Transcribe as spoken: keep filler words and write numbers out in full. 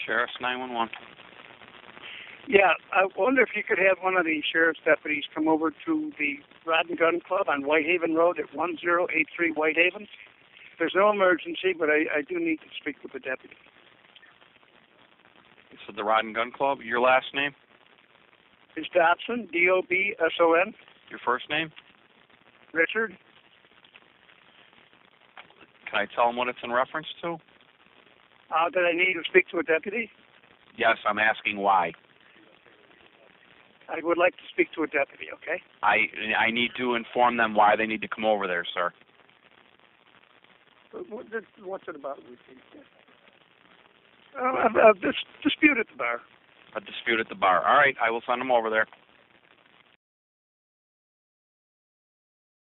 Sheriff's nine one one. Yeah, I wonder if you could have one of the sheriff's deputies come over to the Rod and Gun Club on Whitehaven Road at one zero eight three Whitehaven. There's no emergency, but I, I do need to speak with the deputy. So the Rod and Gun Club. Your last name? It's Dobson, D O B S O N. Your first name? Richard. Can I tell him what it's in reference to? Uh, that I need to speak to a deputy? Yes, I'm asking why. I would like to speak to a deputy, okay? I I need to inform them why they need to come over there, sir. What, what's it about? Uh, a, a dis- dispute at the bar. A dispute at the bar. All right, I will send them over there.